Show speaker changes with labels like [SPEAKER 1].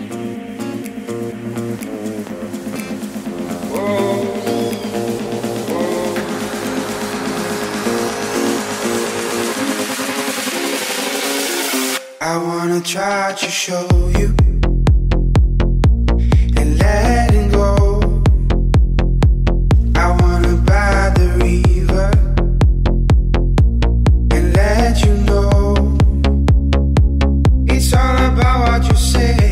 [SPEAKER 1] I wanna try to show you and letting go. I wanna by the river and let you know it's all about what you say.